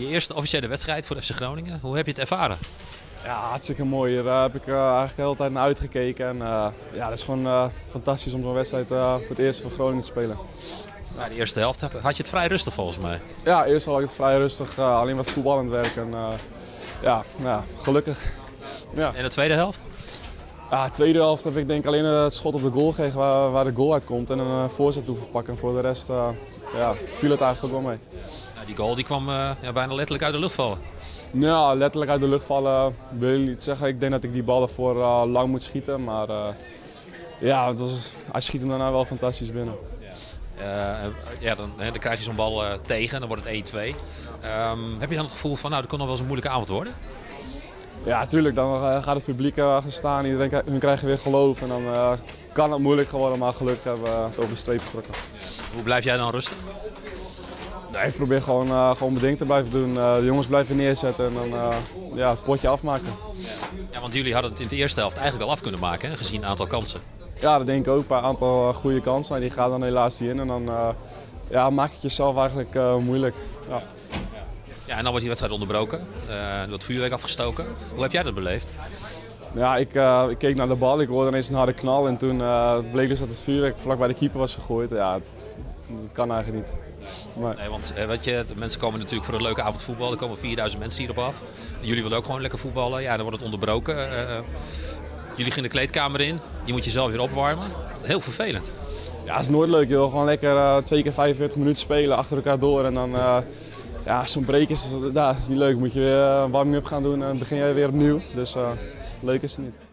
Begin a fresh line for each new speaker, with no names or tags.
eerste officiële wedstrijd voor FC Groningen. Hoe heb je het ervaren?
Ja, hartstikke mooi. Daar heb ik eigenlijk de hele tijd naar uitgekeken. En ja, dat is gewoon fantastisch om zo'n wedstrijd voor het eerst voor Groningen te spelen.
Na de eerste helft had je het vrij rustig volgens mij.
Ja, eerst had ik het vrij rustig, alleen wat voetballend werk. En ja, gelukkig. Ja.
En de tweede helft?
Ja, de tweede helft heb ik denk alleen het schot op de goal gekregen waar de goal uitkomt. En een voorzet toe verpakken. En voor de rest ja, viel het eigenlijk ook wel mee.
Ja, die goal die kwam bijna letterlijk uit de lucht vallen.
Ja, letterlijk uit de lucht vallen wil ik niet zeggen. Ik denk dat ik die bal ervoor lang moet schieten. Maar ja, hij schiet hem daarna wel fantastisch binnen.
Dan krijg je zo'n bal tegen en dan wordt het 1-2. Heb je dan het gevoel van, nou, dat kon nog wel eens een moeilijke avond worden?
Ja, tuurlijk. Dan gaat het publiek achter staan. Hun krijgen weer geloof. En dan kan het moeilijk geworden, maar gelukkig hebben we het over de streep getrokken.
Hoe blijf jij dan rustig?
Nee, ik probeer gewoon mijn ding te blijven doen. De jongens blijven neerzetten en dan ja, het potje afmaken.
Ja, want jullie hadden het in de eerste helft eigenlijk al af kunnen maken, hè, gezien een aantal kansen.
Ja, dat denk ik ook. Een paar aantal goede kansen. Maar die gaan dan helaas niet in. En dan ja, maak je het jezelf eigenlijk moeilijk. Ja.
Ja, en dan wordt die wedstrijd onderbroken. Er wordt vuurwerk afgestoken. Hoe heb jij dat beleefd?
Ja, ik keek naar de bal. Ik hoorde ineens een harde knal. En toen bleek dus dat het vuurwerk vlak bij de keeper was gegooid. Ja, dat kan eigenlijk niet. Maar...
Nee, want weet je, de mensen komen natuurlijk voor een leuke avond voetbal. Er komen 4000 mensen hierop af. Jullie willen ook gewoon lekker voetballen. Ja, dan wordt het onderbroken. Jullie gaan de kleedkamer in. Je moet jezelf weer opwarmen. Heel vervelend.
Ja, het is nooit leuk. Je wil gewoon lekker 2 keer 45 minuten spelen achter elkaar door. En dan ja, zo'n break is niet leuk. Moet je weer een warming-up gaan doen en dan begin je weer opnieuw. Dus leuk is het niet.